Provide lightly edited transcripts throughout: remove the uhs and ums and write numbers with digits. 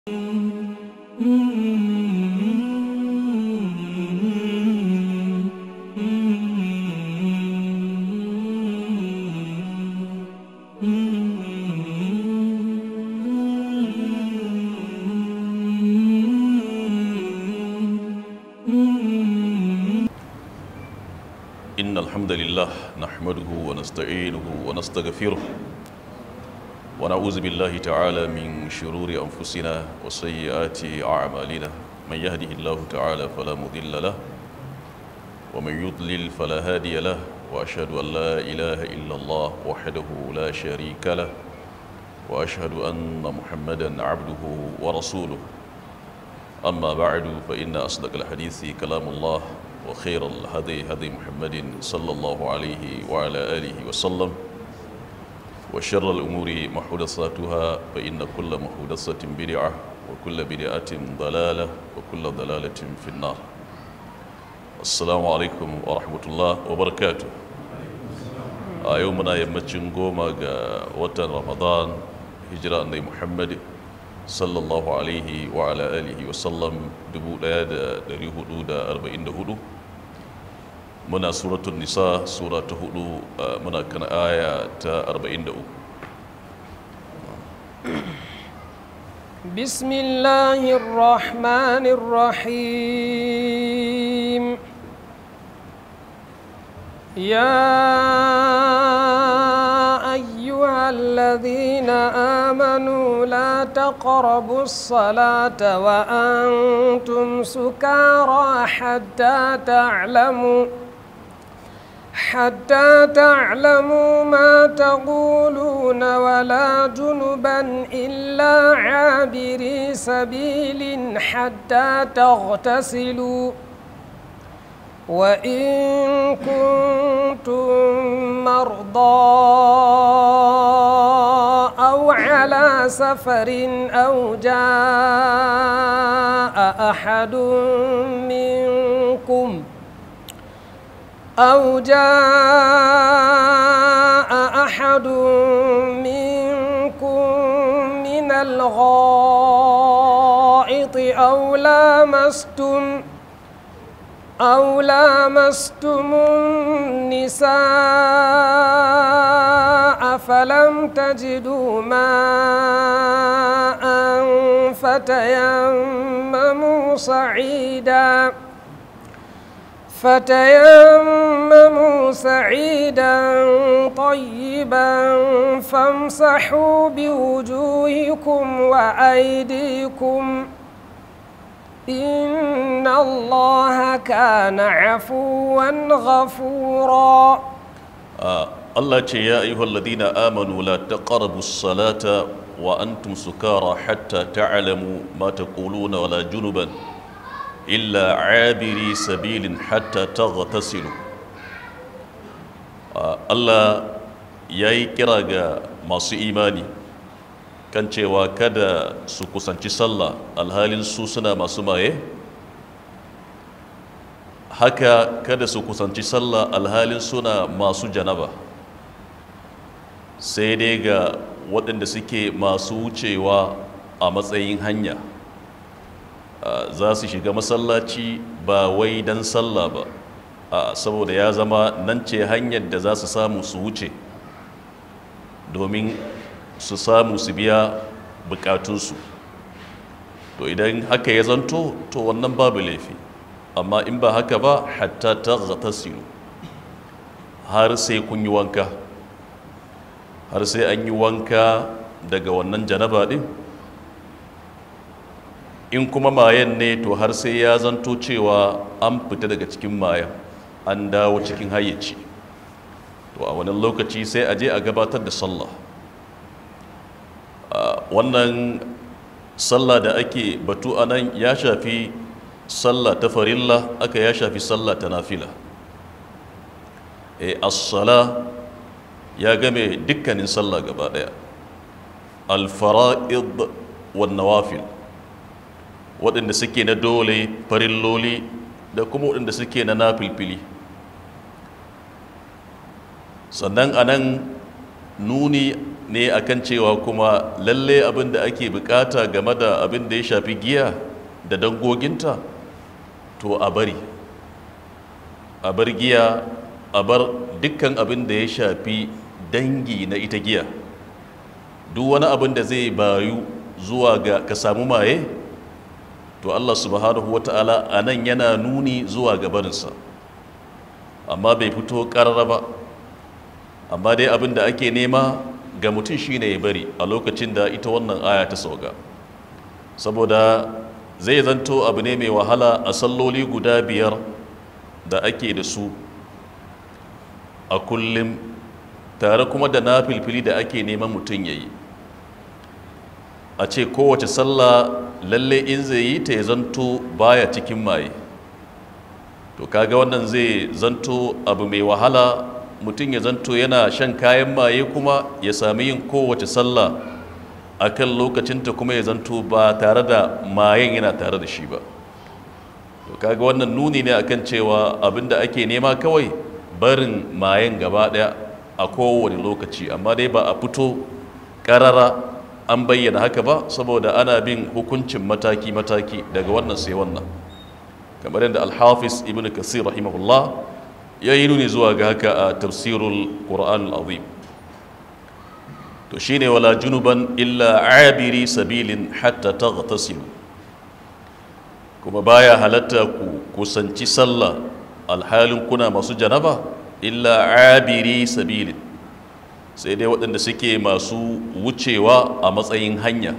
إن الحمد لله نحمده ونستعينه ونستغفره ونعوذ بالله تعالى من شرور أنفسنا وسيئات أعمالنا من يهده الله تعالى فلا مضل له ومن يضلل فلا هادي له وأشهد أن لا إله إلا الله وحده لا شريك له وأشهد أن محمدا عبده ورسوله أما بعد فإن أصدق الحديث كلام الله وخير الهدي هدي محمد صلى الله عليه وعلى آله وسلم وشر الأمور محدثاتها فإن كل محدثة بدعة وكل بدعة ضلالة وكل ضلالة في النار. السلام عليكم ورحمة الله وبركاته. يومنا يمتشن قوما وطن رمضان هجرة النبي محمد صلى الله عليه وعلى آله وسلم دريه حدود 44 منا سورة النساء سورة هدو منا كان آية 43. بسم الله الرحمن الرحيم. يا أيها الذين آمنوا لا تقربوا الصلاة وأنتم سكارى حتى تعلموا ما تقولون ولا جنبا إلا عابري سبيل حتى تغتسلوا وإن كنتم مرضى أو على سفر أو جاء أحد منكم من الغائط أو لامستم النساء فلم تجدوا ماء فتيمموا سعيدا طيبا فامسحوا بوجوهكم وأيديكم إن الله كان عفوا غفورا. الله يا أيها الذين آمنوا لا تقربوا الصلاة وأنتم سكارى حتى تعلموا ما تقولون ولا جنبا إلا عابري سبيل حتى تغتسلوا. الله yayi kira ga masu imani kan cewa kada su kusanci sallah alhalin su suna masu maye, haka kada su kusanci sallah alhalin suna masu janaba, sai dai ga waɗanda suke masu wucewa a matsayin hanya za su shiga masallaci ba wai don sallah ba saboda ya zama nan ce hanyar da za su samu su wuce domin su samu su biya bukatunsu. To idan haka ya zanto to wannan babu laifi, amma in ba haka ba hatta taghtasilu, har sai kun yi wanka, har sai an yi wanka daga wannan janaba din. In kuma mayan ne to har sai ya zanto cewa an fita daga cikin mayan an dawo cikin hayyaci, to a wannan lokaci sai a je a gabatar da sallah. Wannan sallah da ake batu a nan ya shafi sallah ta farilla, aka ya shafi sallah ta nafila. As-sala ya game dukkanin sallah gaba daya, al-fara'id wan nawafil, waɗanda suke na dole farilloli da kuma waɗanda suke na nafilfili. Sannan anan nuni ne akan cewa kuma lalle abin da ake bukata game da abin da ya shafi giya da dangoginta to a bar giya, a bar dukkan abin da ya shafi dangi na ita giya. Duk wani abin da zai bayu zuwa ga ka samu maye, to Allah subhanahu wata'ala a nan yana nuni zuwa ga barinsa, amma bai fito ƙarara ba. Amma dai abin da ake nema ga mutum shine ya bari a lokacin da ita wannan aya ta sauka, saboda zai zanto abu ne mai wahala a salloli guda 5 da ake da su a kullum, tare kuma da na filfili da ake neman mutum ya yi, a ce kowace sallah lalle in zai yi ta ya zanto baya cikin maye. To kaga wannan zai zanto abu mai wahala, mutum ya zanto yana shan kayan maye kuma ya sami yin kowace sallah a kan lokacinta, kuma ya zanto ba tare da mayen yana tare da shi ba. To kaga wannan nuni ne akan cewa abinda ake nema kawai barin mayen gaba daya a kowane lokaci, amma dai ba a fito karara an bayyana haka ba, saboda ana bin hukuncin mataki-mataki daga wannan sai wannan, kamar yadda al-Hafiz Ibn Kasir rahimahullah ya yi nuni zuwa ga haka a tafsirul Qur'an al-Azim. To shine wala junuban illa abiri sabilin hatta taghtasilu, kuma baya halatta ku kusanci sallah alhalin kuna masu janaba illa abiri sabilin, sai dai waɗanda suke masu wucewa a matsayin hanya.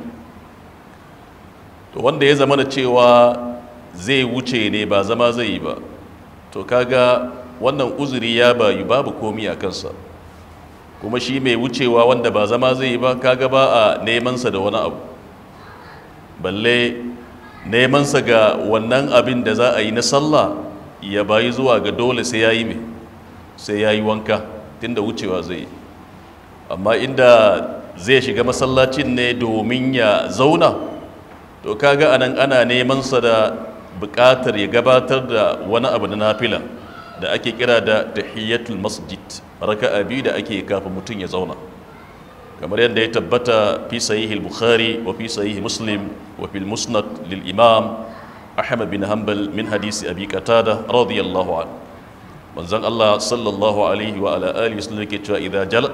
To wanda ya zama da cewa zai wuce ne ba zama zai yi ba, to kaga wannan uzuri ya bayu babu komi a kansa. Kuma shi mai wucewa wanda ba zama zai yi ba, kaga ba a nemansa da wani abu, balle nemansa ga wannan abin da za a yi na sallah ya bayi zuwa ga dole sai ya yi mai, sai ya yi wanka tunda wucewa zai yi. Amma inda zai shiga masallacin ne domin ya zauna, to kaga anan ana nemansa da buƙatar ya gabatar da wani abu na nafila da ake kira da tahiyyatul masjid, raka'a biyu da ake kafin mutum ya zauna, kamar yadda ya tabbata fi sahih al-Bukhari wa fi sahih Muslim wa fil Musnad lil Imam Ahmad bin Hanbal min hadisi Abi Qatada radiyallahu anhu. Manzon Allah sallallahu alaihi wa ala alihi wasallam ke cewa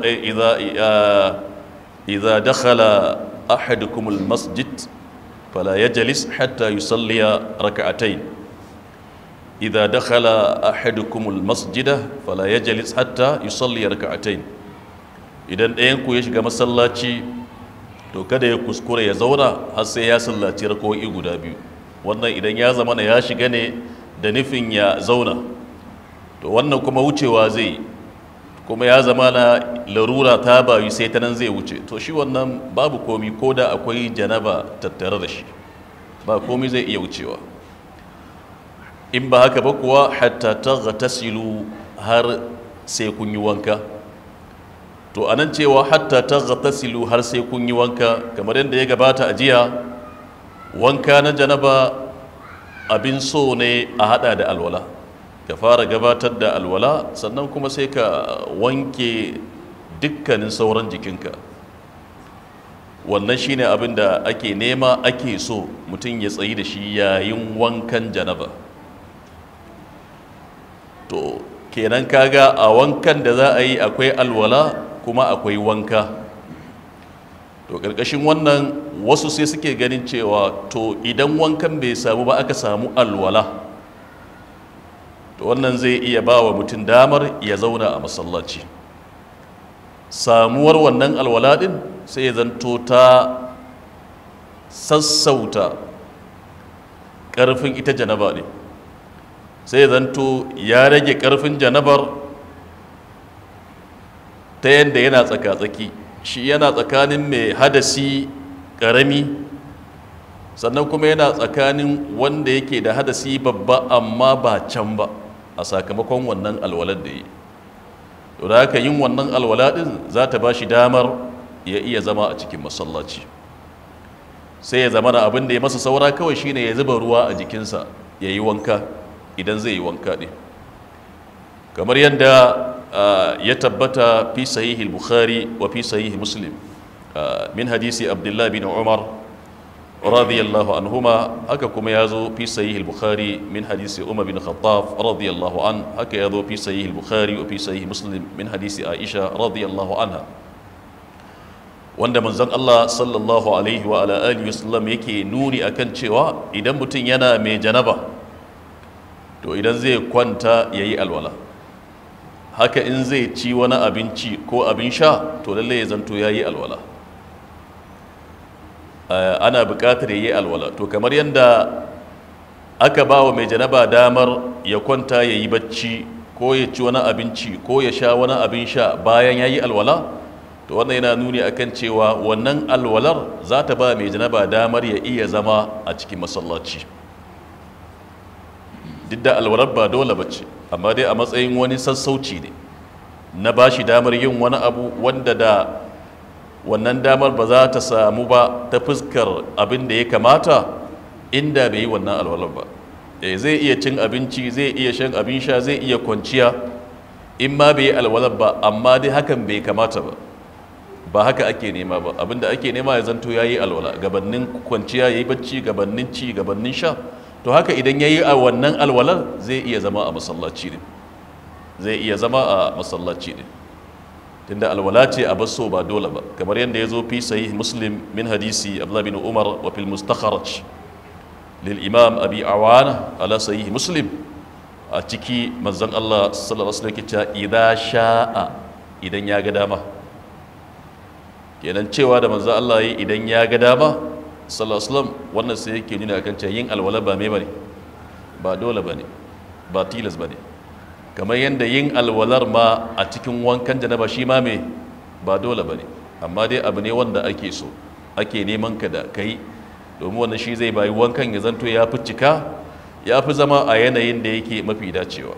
idza dakhala ahadukum al-masjid fala yajlis hatta yusalli rak'atayn. Idza dakhala ahadukum al-masjida fala yajlis hatta yusalli rak'atayn. Idan ɗayan ku ya shiga masallaci, to kada ya kuskure ya zauna har sai ya sallaci rak'o'i guda 2. Wannan idan ya zama ya shiga ne da nufin ya zauna, to wannan kuma wucewa zai, kuma ya zama na larura ta bayu sai ta nan zai wuce, to shi wannan babu komi, ko da akwai janaba tattare da shi ba komi, zai iya wucewa. In ba haka ba kuwa hatta taghtasilu, har sai kun yi wanka. To anan cewa hatta taghtasilu har sai kun yi wanka, kamar yadda ya gabata a jiya, wanka na janaba abin so ne a hada da alwala, ka fara gabatar da alwala sannan kuma sai ka wanke dukkanin sauran jikinka. Wannan shine abin da ake nema, ake so mutum ya tsayi da shi yayin wankan janaba. To kenan kaga a wankan da za a yi akwai alwala kuma akwai wanka. To ƙarƙashin wannan wasu sai suke ganin cewa to idan wankan bai samu ba aka samu alwala, to wannan zai iya ba wa mutum damar ya zauna a masallaci. Samuwar wannan alwala din sai ya zanto ta sassauta ƙarfin ita janaba ne, sai ya zanto ya rage ƙarfin janabar ta yadda yana tsaka-tsaki, shi yana tsakanin mai hadasi ƙarami, sannan kuma yana tsakanin wanda yake da hadasi babba amma ba can ba, a sakamakon wannan alwalar da yi. To da haka yin wannan alwala din za ta ba shi damar ya iya zama a cikin masallaci. Sai ya zama da abin da ya masa saura kawai shine ya zuba ruwa a jikinsa ya yi wanka idan zai yi wanka ɗin, kamar yadda ya tabbata fi sahihi Bukhari wa fi sahihi Muslim min hadisi Abdullah bin Umar radiyallahu anhuma, haka kuma ya zo fi sahih al-Bukhari min hadisi Umar bin Khattab radiyallahu an, haka ya zo fi sahih al-Bukhari wa fi sahih Muslim min hadisi Aisha radiyallahu anha, wanda manzon Allah sallallahu alaihi wa ala alihi wasallam yake nuni akan cewa idan mutum yana mai janaba to idan zai kwanta yayi alwala, haka in zai ci wani abinci ko abin sha to lalle ya zanto yayi alwala. Ana buƙatar yayi alwala, to kamar yadda aka ba wa mai janaba damar ya kwanta yayi bacci ko ya ci wani abinci ko ya sha wani abin sha bayan yayi alwala, to wannan yana nuni akan cewa wannan alwalar za ta ba mai janaba damar ya iya zama a cikin masallaci, duk da alwalar ba dole bace, amma dai a matsayin wani sassauci ne na ba shi damar yin wani abu wanda da wannan damar ba za ta samu ba ta fuskar abin da ya kamata inda bai yi wannan alwalar ba. Zai iya cin abinci, zai iya shan abin sha, zai iya kwanciya in ma bai yi alwalar ba, amma dai hakan bai kamata ba haka ake nema ba. Abinda ake nema ya zanto ya yi alwala gabanin kwanciya, ya yi bacci gabanin ci gabanin sha, to haka idan ya yi a wannan alwalar zai iya zama a masallaci ne, zai iya zama a masallaci ne, tunda alwala ce a basso ba dole ba, kamar yadda ya zo fi sahih Muslim min hadisi Abdullah bin Umar wa fil mustakhraj lil imam Abi Awana ala sahih Muslim, a ciki manzon Allah sallallahu alaihi wasallam ke cewa idza sha'a, idan ya ga dama. Kenan cewa da manzon Allah yi idan ya ga dama sallallahu alaihi wasallam, wannan sai yake nuna kan cewa yin alwala ba me bane, ba dole bane, ba tilas bane, kamar yadda yin alwalar ma a cikin wankan janaba shi ma me ba dole bane, amma dai abu ne wanda ake so, ake neman ka da kai, domin wannan shi zai bayi wankan ya zanto ya fi cika, ya fi zama a yanayin da yake mafi dacewa.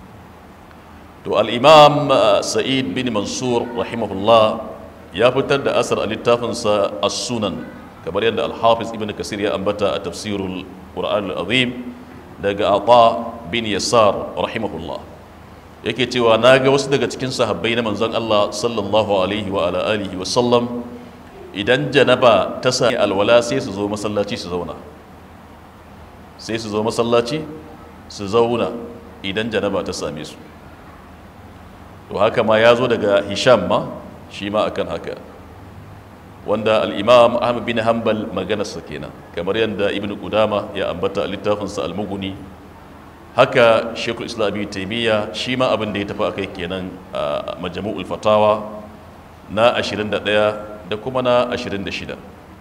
To al-imam Sa'id bin Mansur rahimahullah ya fitar da asar a littafinsa as-Sunan, kamar yadda al-Hafiz ibn Kasir ya ambata a tafsirul Qur'an al-Azim daga Ata bin Yasar rahimahullah, yake cewa na ga wasu daga cikin sahabbai na manzon Allah sallallahu alaihi wa ala alihi wa sallam, idan janaba ta sami alwala sai su zo masallaci su zauna, sai su zo masallaci su zauna idan janaba ta same su. To haka ma ya zo daga Hisham ma shi ma akan haka, wanda al-Imam Ahmad bin Hanbal maganarsa kenan, kamar yadda Ibn Qudama ya ambata a littafinsa al-Mughni, haka Sheikhul Islam Ibn Taymiyyah shi ma abin da ya tafi akai kenan a Majmu'ul Fatawa na 21 da kuma na 26.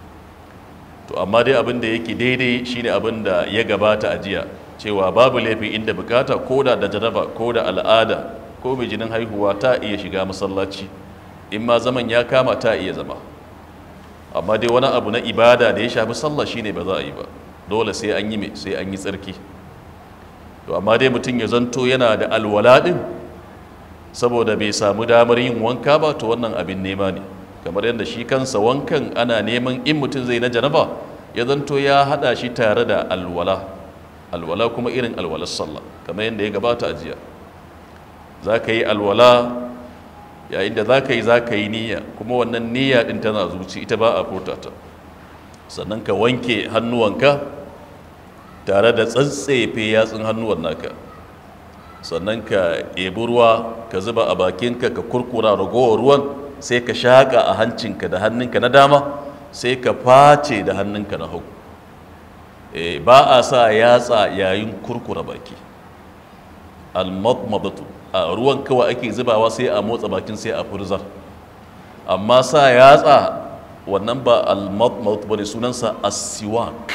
To amma dai abin da yake daidai shine abin da ya gabata a jiya, cewa babu laifi inda bukata, koda da janaba ko da al'ada ko mai jinin haihuwa ta iya shiga masallaci, in ma zaman ya kama ta iya zama, amma dai wani abu na ibada da ya shafi sallah shine ba za a yi ba, dole sai an yi sai an yi tsarki. To amma dai mutum ya zanto yana da alwala din saboda bai samu damar yin wanka ba, to wannan abin nema ne, kamar yadda shi kansa wankan ana neman in mutum zai na janaba ya zanto ya hada shi tare da alwala kuma irin alwalar sallah, kamar yadda ya gabata a jiya. Za ka yi alwala yayin da za ka yi niyya, kuma wannan niyya din tana zuci, ita ba a furta ta, sannan ka wanke hannuwanka tare da tsantsefe yatsun hannuwan naka, sannan ka ɗebi ruwa ka zuba a bakinka, ka kurkura ragowar ruwan, sai ka shaƙa a hancinka da hannunka na dama, sai ka face da hannunka na hagu. Ba a sa yatsa yayin kurkura baki, al-madmadatu, a ruwan kawai ake zubawa sai a motsa bakin sai a furzar, amma sa yatsa wannan ba al-madmadatu bane, sunansa as-siwak.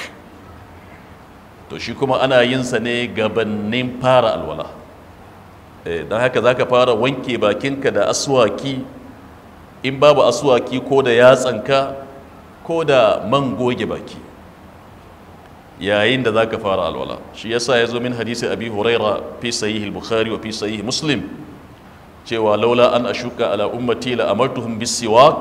To shi kuma ana yin sa ne gabanin fara alwala, don haka za ka fara wanke bakinka da aswaki, in babu aswaki ko da yatsanka ko da man goge baki yayin da za ka fara alwala. Shi yasa ya zo min hadisi Abi Huraira fi sahih al-Bukhari wa fi sahih Muslim cewa laula an ashuka ala ummati la amartuhum bis-siwak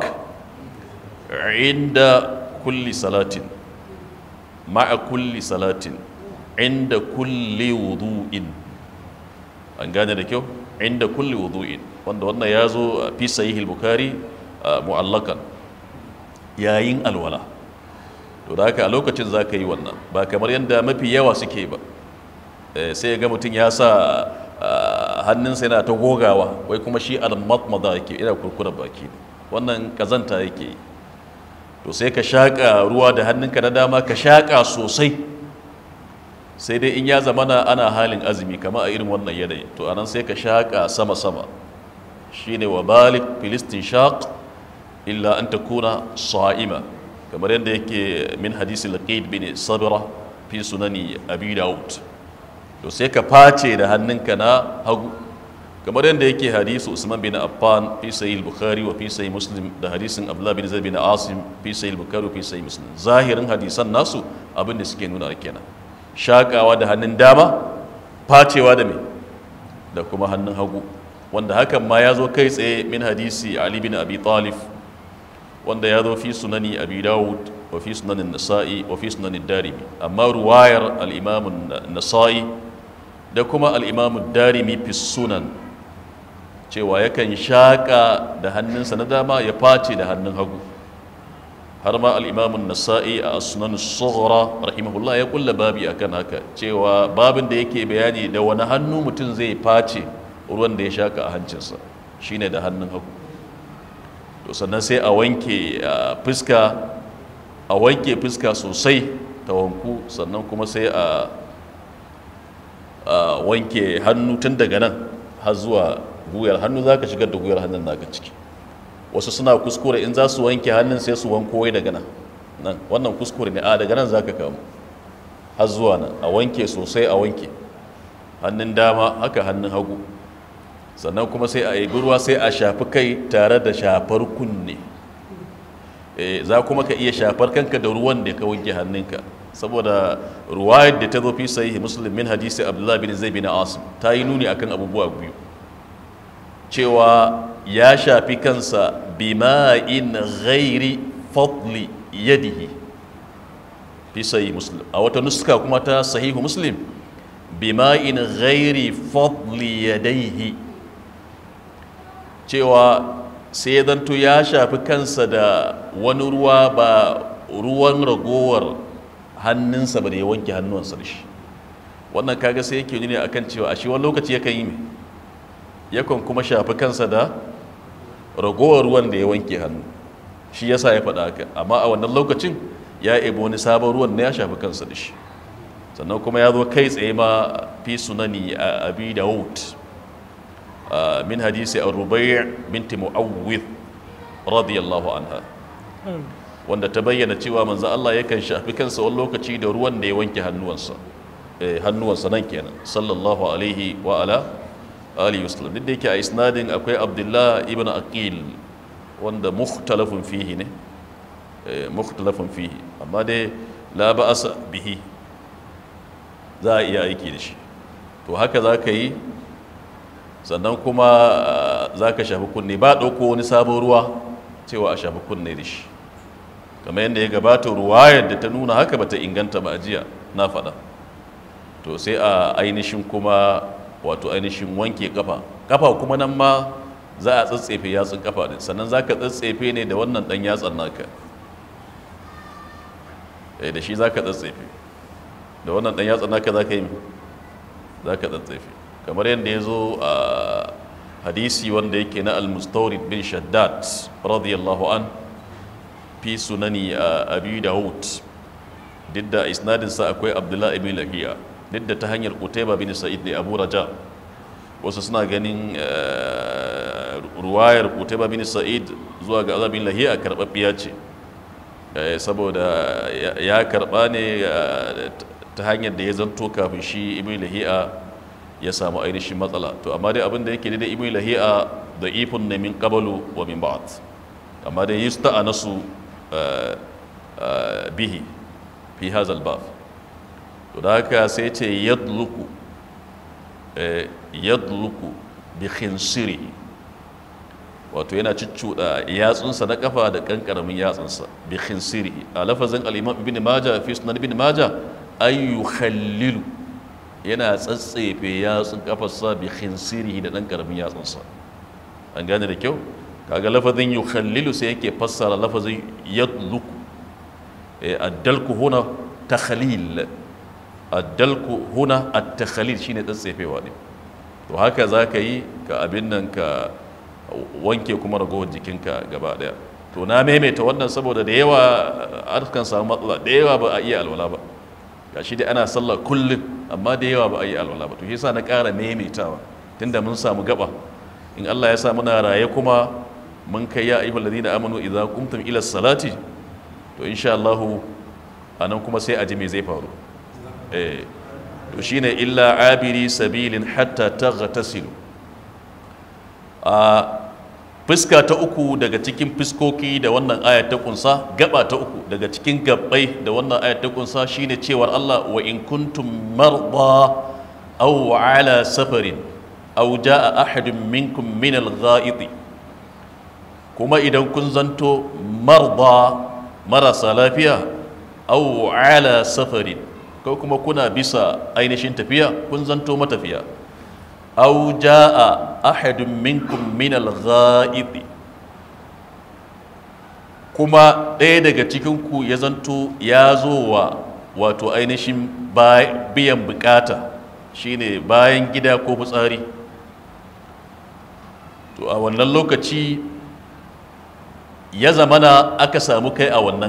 inda kulli salatin ma'a kulli salatin inda kulli wudu'in. An gane da kyau, inda kulli wudu'in, wanda wannan ya zo fi sahih al-Bukhari mu'allakan. yayin alwala. To da haka a lokacin za ka yi wannan ba kamar yadda mafi yawa suke ba. Sai ga mutum ya sa hannunsa yana ta gogawa wai kuma shi al-matmada yake ina kurkura baki, wannan kazanta yake yi. To sai ka shaƙa ruwa da hannunka na dama ka shaƙa sosai, sai dai in ya zamana ana halin azumi kama a irin wannan yanayi, to anan sai ka shaƙa sama-sama shine wa balik filistin shaq illa an takuna sa'ima, kamar yadda yake min hadisi laqid bin sabira fi sunani abi daud. To sai ka face da hannunka na hagu, kamar yadda yake hadisi usman bin affan fi sahih bukhari wa fi sahih muslim, da hadisin abdullah bin zaid bin asim fi sahih bukhari wa fi sahih muslim. Zahirin hadisan nasu abin da suke nuna kenan, shakawa da hannun dama, facewa da me da kuma hannun hagu, wanda hakan ma ya zo kai tsaye min hadisi ali bin abi talib, wanda ya zo fi sunani abi dawud wa fi sunanin nasa'i wa fi sunanin darimi. Amma ruwayar al-imam nasa'i da kuma al-imam darimi fi sunan cewa yakan shaka da hannunsa na dama ya face da hannun hagu. Har ma al-imam nasa'i a sunan sughra rahimahullah ya kulla babi akan haka, cewa babin da yake bayani da wani hannu mutum zai face ruwan da ya shaka a hancinsa shine da hannun hagu. To sannan sai a wanke fuska sosai ta wanku, sannan kuma sai a wanke hannu tun daga nan har zuwa guyar hannu. za ka shigar da guyar hannun naka ciki. Wasu suna kuskure in za su wanke hannun sai su wanko wai daga nan, wannan kuskure ne. Daga nan za ka kamu har zuwa nan, a wanke sosai, a wanke hannun dama haka hannun hagu, sannan kuma sai a yi ruwa sai a shafi kai tare da shafar kunne. Za kuma ka iya shafar kanka da ruwan da ka wanke hannunka, saboda ruwayar da ta zo fi sahih muslim min hadisi abdullah bin zaid bin asim ta yi nuni akan abubuwa biyu, cewa ya shafi kansa bima'in ghairi fadli yadihi fi sahih muslim. A wata nuska kuma ta sahihu muslim bima'in ghairi fadli yadaihi, cewa sai zanto ya shafi kansa da wani ruwa ba ruwan ragowar hannunsa ba da ya wanke hannuwansa da shi. Wannan kaga sai yake nuni akan cewa a shi wani lokaci yakan yi yakan kuma shafi kansa da ragowar ruwan da ya wanke hannu, shi yasa ya faɗa haka. Amma a wannan lokacin ya ebo wani sabon ruwan da ya shafi kansa da shi. Sannan kuma ya zo kai tsaye ma fi sunani a abi dawud min hadisi ar-rubai' binti mu'awwidh radiyallahu anha, wanda ta bayyana cewa manzo Allah yakan shafi kansa wani lokaci da ruwan da ya wanke hannuwansa nan kenan sallallahu alaihi wa ala alihi wasallam. Duk da yake a isnadin akwai Abdullah ibn Aqil wanda mukhtalafun fihi ne, mukhtalafun fihi, amma dai la ba'asa bihi, za a iya aiki da shi. To haka za ka yi, sannan kuma za ka shafi kunne, ba ɗauko wani sabon ruwa cewa a shafi kunne da shi, kamar yadda ya gabata ruwayar da ta nuna haka bata inganta ba a jiya na faɗa. To sai a ainihin kuma wato ainihin wanke kafa kuma nan ma za a tsatsefe yatsun kafa din, sannan za ka tsatsefe ne da wannan ɗan yatsan naka, da shi za ka tsatsefe da wannan ɗan yatsan naka, za ka yi za ka tsatsefe kamar yadda ya zo a hadisi wanda yake na al-mustawrid bin shaddad radiyallahu an fi sunani abi dawud, duk da isnadinsa akwai abdullah ibn lahiya, duk da ta hanyar qutayba bin sa'id da abu raja. Wasu suna ganin ruwayar qutayba bin sa'id zuwa ga azab bin lahiya karɓaɓɓiya ce, saboda ya karɓa ne ta hanyar da ya zanto kafin shi ibn lahiya ya samu ainihin matsala. To amma dai abin da yake da ibn lahiya da ifun ne min qablu wa min ba'd, amma dai yusta'anasu bihi fi hadha al-bab. To da haka sai ce yadluku bi khinsirihi, wato yana ciccuda yatsunsa na kafa da kankaramin yatsunsa bi khinsirihi. A lafazin al-imam ibn majah fi sunan ibn majah ay yukhallilu, yana tsatsefe yatsun kafarsa bi khinsirihi da dan karamin yatsunsa. An gane da kyau. kaga lafazin yukhallilu sai yake fassara lafazin yadluku addalku huna takhalil, addalku huna at-takhalil shine tsatsefewa ne. to haka zaka yi ka abin nan ka wanke kuma ragowar jikinka gaba daya. to na maimaita wannan saboda da yawa kan samu matsala, da yawa ba a iya alwala ba, gashi dai ana sallah kullum amma da yawa ba a iya alwala ba. to shi yasa na ƙara maimaitawa tunda mun samu gaba, in Allah ya sa muna raye kuma mun kai ya ayyuhal ladina amanu idza qumtum ila salati, to insha Allah anan kuma sai a ji me zai faru. to shine illa abiri sabilin hatta taghtasilu. Fuska ta uku daga cikin fuskoki da wannan ayat ta kunsa, gaba ta uku daga cikin gabbai da wannan ayat ta kunsa shine cewar Allah wa in kuntum marda aw ala safarin aw jaa ahadun minkum min al-gha'id, kuma idan kun zanto marda marasa lafiya aw ala safarin, ko kuma kuna bisa ainihin tafiya kun zanto matafiya, aw jaa ahadun minkum min al-gha'id, kuma ɗaya daga cikinku ya zanto ya zo wa wato ainihin biyan bukata shine bayan gida ko fitsari. to a wannan lokaci ya zamana aka samu kai a wannan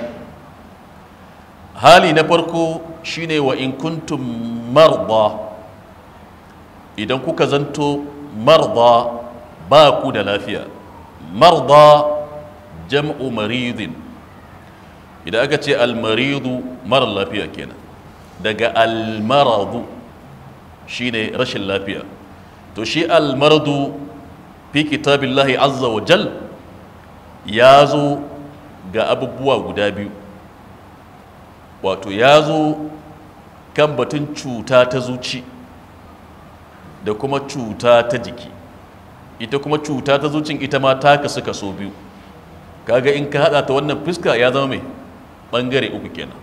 hali na farko shine wa in kuntum marda, idan kuka zanto marda ba ku da lafiya. marda jam'u maridin, idan aka ce almaridu mara lafiya kenan, daga almaradu shine rashin lafiya. to shi almaradu fi kitabillahi azza wa jal ya zo ga abubuwa guda biyu, wato ya zo kan batun cuta ta zuci da kuma cuta ta jiki. ita kuma cuta ta zucin ita ma ta kasu kaso biyu, kaga in ka hada ta wannan fuska ya zama mai bangare uku kenan.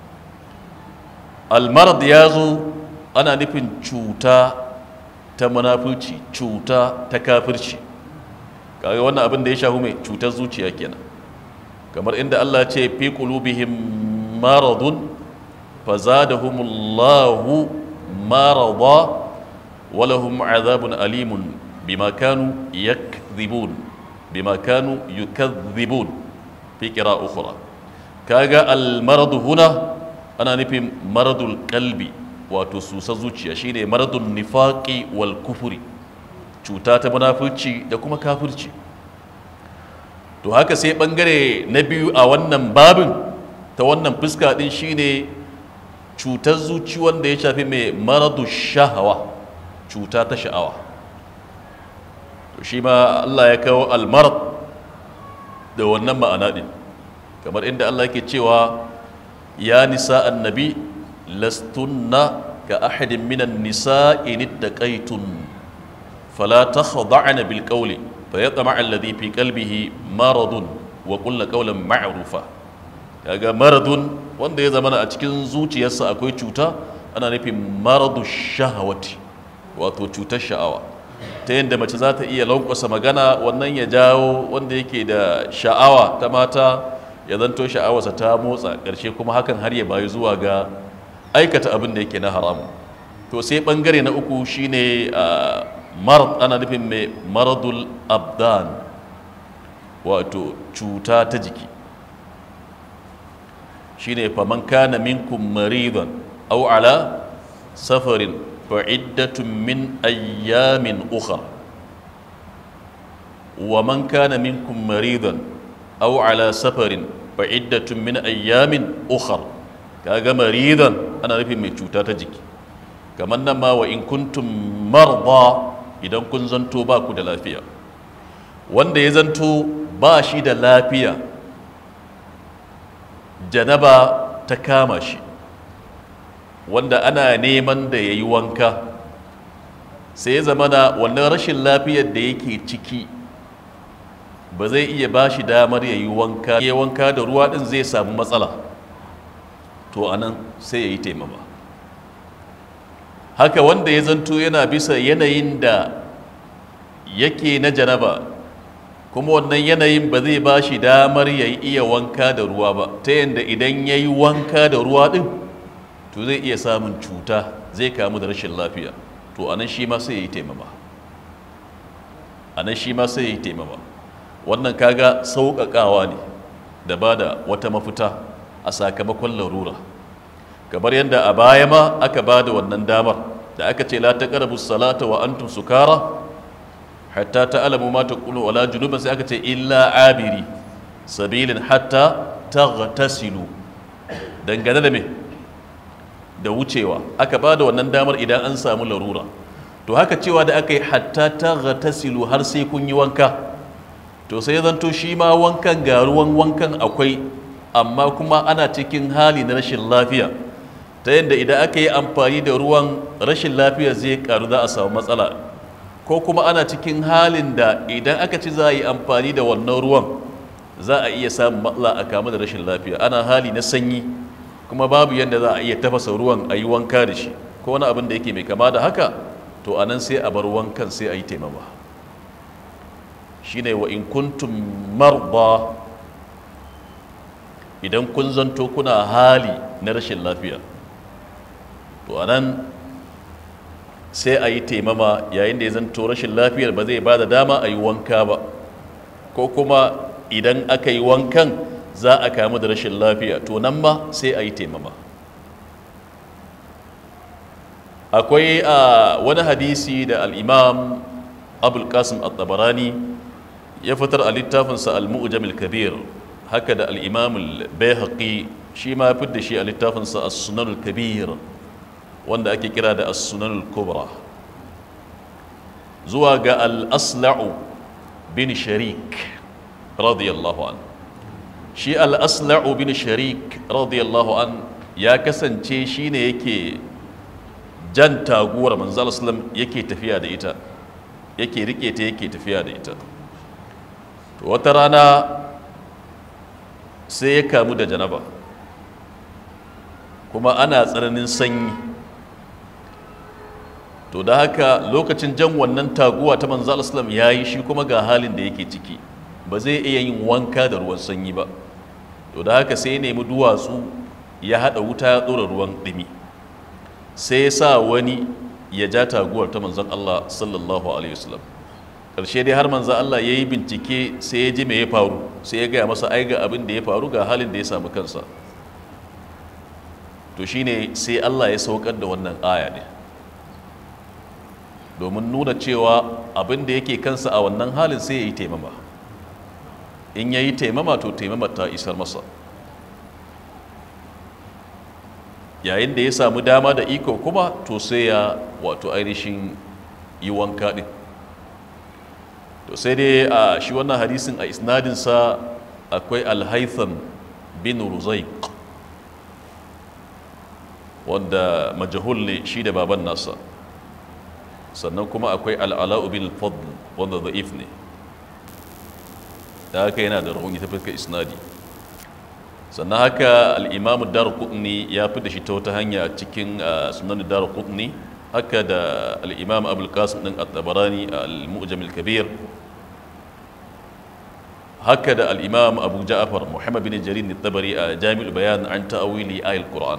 almarad ya zo ana nufin cuta ta munafurci, cuta ta kafirci, kaga wannan abin da ya shahu mai cutar zuciya kenan, kamar inda Allah ce fi qulubihim maradun fazadahumullahu marada walahum azabun alimun bima kanu yakdhibun, bima kanu yukadhibun fi qira'a ukhra. kaga almaradu huna ana nufin maradul qalbi, wato susa zuciya, shine maradun nifaqi wal kufuri, cuta ta munafurci da kuma kafirci. to haka sai bangare na biyu a wannan babin ta wannan fuska din shine cutar zuci wanda ya shafi mai maradu shahawa, cuta ta sha'awa. to shi ma Allah ya kawo almarad da wannan ma'ana din, kamar inda Allah yake cewa ya nisa annabi lastunna ka ahadin minan nisa'i in ittaqaytun fala takhda'na bil qawli fayatma'a alladhi fi qalbihi maradun wa qulna qawlan ma'rufa. kaga maradun wanda ya zama a cikin zuciyarsa akwai cuta, ana nufin maradu shahawati, wato cutar sha'awa, ta yadda mace za ta iya lankwasa magana, wannan ya jawo wanda yake da sha'awa ta mata ya zanto sha'awarsa ta motsa, ƙarshe kuma hakan har ya bayu zuwa ga aikata abin da yake na haramu. to sai ɓangare na uku shine marad, ana nufin mai maradul abdan, wato cuta ta jiki, shine faman kana minkum maridan aw ala safarin fa iddatun min ayyamin ukhra wa man kana minkum maridan aw ala safarin fa iddatun min ayyamin ukhra. kaga maridan ana nufin mai cuta ta jiki, kamar nan ma wa in kuntum marda, idan kun zanto ba ku da lafiya. wanda ya zanto ba shi da lafiya, janaba ta kama shi, wanda ana neman da ya yi wanka, sai ya zama na wannan rashin lafiyar da yake ciki ba zai iya ba shi damar ya yi wanka, ya wanka da ruwa ɗin zai samu matsala, to anan sai ya yi taimama. haka wanda ya zanto yana bisa yanayin da yake na janaba kuma wannan yanayin ba zai ba shi damar ya iya wanka da ruwa ba, ta yadda idan ya yi wanka da ruwa ɗin to zai iya samun cuta, zai kamu da rashin lafiya. To anan shi ma sai ya yi taimama, anan shi ma sai ya yi taimama. Wannan kaga sauƙaƙawa ne da ba da wata mafita a sakamakon larura, kamar yadda a baya ma aka ba da wannan damar da aka ce la taqrabu salata wa antum sukara hatta ta'lamu ma taqulu wala junuban, sai aka ce illa abiri sabilin hatta taghtasilu, dangane da me da wucewa aka ba da wannan damar idan an samu larura. To haka cewa da aka yi hatta taghtasilu har sai kun yi wanka, to sai zanto shi ma wankan ga ruwan wankan akwai, amma kuma ana cikin hali na rashin lafiya, ta yadda idan aka yi amfani da ruwan rashin lafiya zai karu, za a samu matsala. Ko kuma ana cikin halin da idan aka ci za a yi amfani da wannan ruwan za a iya samun matsala a kamu da rashin lafiya. Ana hali na sanyi kuma babu yadda za a iya tafasa ruwan a yi wanka da shi ko wani abin da yake mai kama da haka, to a nan sai a bar wankan sai a yi taimama. Shi ne wa in kuntum marda, idan kun zanto kuna hali na rashin lafiya, to a nan sai a yi taimama yayin da ya zanto rashin lafiyar ba zai ba da dama a yi wanka ba, ko kuma idan aka yi wankan za a kamu da rashin lafiya, to nan ma sai a yi taimama. Akwai wani hadisi da al'imam abul qasim at-tabarani ya fitar a littafinsa al-mu'jam al-kabir, haka da al'imam al-bayhaqi shi ma fitar da shi a littafinsa as-sunan al-kabir wanda ake kira da as-sunan al-kubra, zuwa ga al-asla'u bin sharik radiyallahu an. Shi al-asla'u bin sharik radiyallahu an ya kasance shine yake jan taguwar manzo sallallahu alaihi wasallam, yake tafiya da ita, yake rike ta, yake tafiya da ita. To wata rana sai ya kamu da janaba, kuma ana tsananin sanyi. To da haka lokacin jan wannan taguwa ta manzo sallallahu alaihi wasallam yayi, shi kuma ga halin da yake ciki, ba zai iya yin wanka da ruwan sanyi ba. To da haka sai ya nemi duwatsu ya hada wuta ya dora ruwan dumi, sai ya sa wani ya ja taguwar ta manzon Allah sallallahu alaihi wasallam. Karshe dai har manzon Allah yayi bincike sai ya ji me ya faru, sai ya gaya masa ai ga abin da ya faru, ga halin da ya samu kansa. To shine sai Allah ya saukar da wannan aya ne domin nuna cewa abin da yake kansa a wannan halin sai ya yi taimama. In ya yi taimama, to taimama ta isar masa. Yayin da ya samu dama da iko kuma, to sai ya wato ainihin yi wanka ɗin. To sai dai a shi wannan hadisin a isnadinsa akwai al-haytham bin ruzaiq, wanda majahul ne shi da baban nasa. Sannan kuma akwai al'ala'u bin al-fadl wanda da'if ne, da haka yana da rauni ta fuskar isnadi. Sannan haka al'imamu Daraqutni ya fi da shi ta wata hanya cikin sunan Daraqutni, haka da al'imam abul qasim ɗin at-tabarani al-mu'jam al-kabir, haka da al'imam abu ja'far muhammad bin jarir at-tabari a jami'ul bayan an ta'awili ayatul qur'an,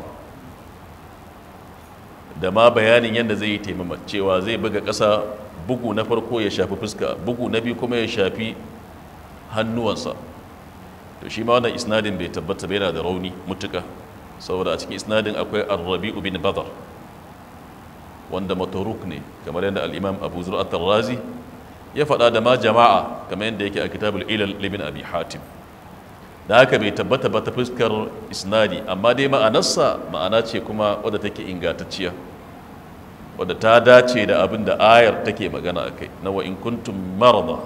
da ma bayanin yadda zai yi taimama, cewa zai buga ƙasa bugu na farko ya shafi fuska, bugu na biyu kuma ya shafi hannuwansa. To shi ma wannan isnadin bai tabbata bai, yana da rauni mutuka, saboda a cikin isnadin akwai ar-rabi'u bin badar wanda mataruk ne, kamar yadda al-imam abu zur'at ar-razi ya faɗa, da ma jama'a kamar yadda yake a kitabul ilal libin abi hatim. Da haka bai tabbata ba ta fuskar isnadi, amma dai ma'anarsa ma'ana ce kuma wadda take ingantacciya, wadda ta dace da abin da ayar take magana a kai na wa in kuntum marada.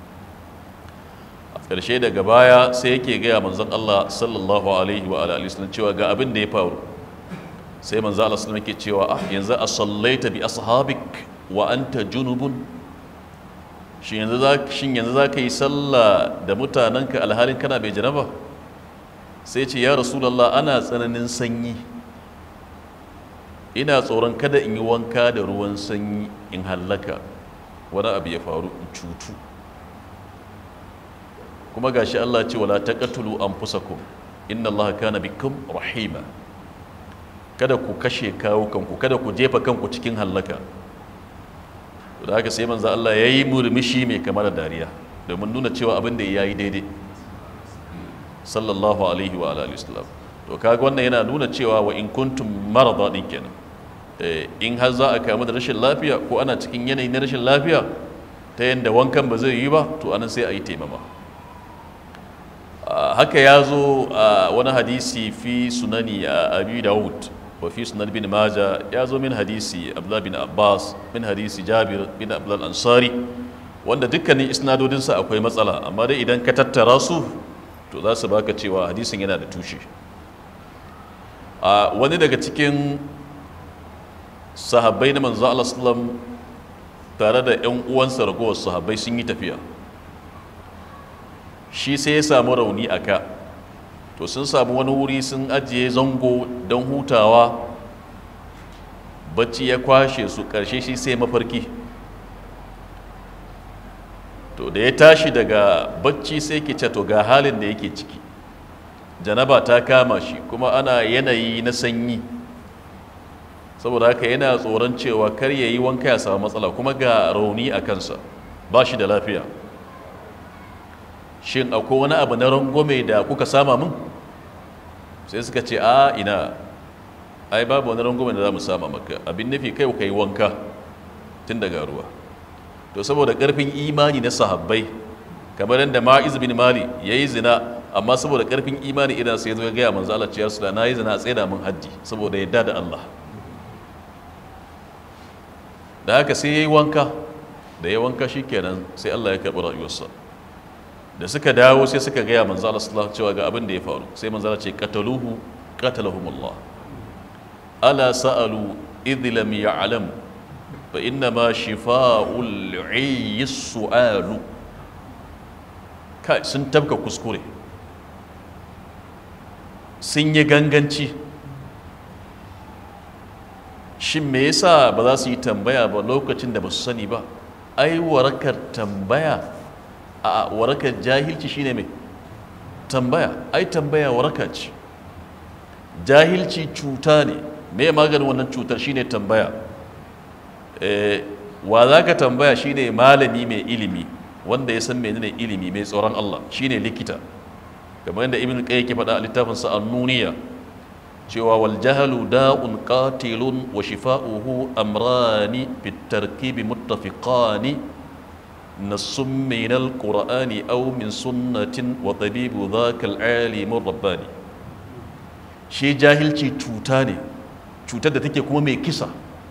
A ƙarshe daga baya sai yake gaya manzon Allah sallallahu alaihi wa alihi wasallam cewa ga abin da ya faru. Sai manzon Allah sallallahu alaihi wasallam yake cewa yanzu asallaita bi ashabik wa anta junubun, shin yanzu za ka yi sallah da mutanenka alhalin kana bai janaba? Sai ce ya Rasulallah, ana tsananin sanyi, ina tsoron kada in yi wanka da ruwan sanyi in hallaka, wani abu ya faru in cutu. kuma gashi Allah ce wala taqatulu anfusakum inna Allah kana bikum rahima, kada ku kashe kawo kanku, kada ku jefa kanku cikin hallaka. Da haka sai manzo Allah yayi murmushi mai kamar dariya domin nuna cewa abin da yayi daidai sallallahu alaihi wa alihi wasallam. To kaga wannan yana nuna cewa wa in kuntum marada din kenan, in har za a kamu da rashin lafiya ko ana cikin yanayi na rashin lafiya ta yanda wankan ba zai yi ba, to anan sai a yi taimama. haka ya zo a wani hadisi fi sunani a abi dawud wa fi sunan bin maja, ya zo min hadisi abdullah bin abbas, min hadisi jabir bin abdullah ansari, wanda dukkanin isnadodinsa akwai matsala, amma dai idan ka tattara su to za su baka cewa hadisin yana da tushe. Wani daga cikin sahabbai na manzo Allah sallam tare da 'yan uwansa ragowar sahabbai sun yi tafiya, shi sai ya samu rauni a ka, to sun samu wani wuri sun ajiye zango don hutawa, bacci ya kwashe su, ƙarshe shi sai mafarki. To da ya tashi daga bacci sai ke ce to ga halin da yake ciki, janaba ta kama shi kuma ana yanayi na sanyi, saboda haka yana tsoron cewa kar ya yi wanka ya samu matsala, kuma ga rauni a kansa, ba shi da lafiya. Shin akwai wani abu na rangwame da kuka sama min? Sai suka ce a ina, ai babu wani rangwame da za mu sama maka, abin nufi kai ka yi wanka tun daga ruwa. To saboda ƙarfin imani na sahabbai, kamar yadda Ma'iz bin Mali ya yi zina, amma saboda ƙarfin imani idan sai zo ya gaya manzo Allah ciyar su da na yi zina a tsaida min haddi saboda yadda da Allah. Da haka sai ya yi wanka, da ya wanka shi kenan sai Allah ya karɓi rayuwarsa. Da suka dawo sai suka gaya manzo Allah sallallahu cewa ga abin da ya faru, sai manzo Allah ce qataluhu qatalahumullah, ala sa'alu idh lam ya'lam fa inna ma shifa'ul 'ayyi su'alu. Kai sun tabka kuskure, sun yi ganganci. Shin me yasa ba za su yi tambaya ba lokacin da ba su sani ba? Ai warakar tambaya, a warakar jahilci shine mai tambaya. Ai tambaya waraka ce, jahilci cuta ne. Me maganin wannan cutar? Shine tambaya. Wa za ka tambaya? Shine malami mai ilimi, wanda ya san menene ilimi, mai tsoron Allah, shine likita. Kamar yadda Ibn Qayyim ke faɗa a littafinsa An-Nuniyya cewa wal jahlu da'un qatilun wa shifa'uhu amrani fit tarkibi muttafiqani nassum min al-Qur'ani aw min sunnatin wa tabibu dhaka al-alim ar-rabbani. Shi jahilci cuta ne, cutar da take kuma mai kisa.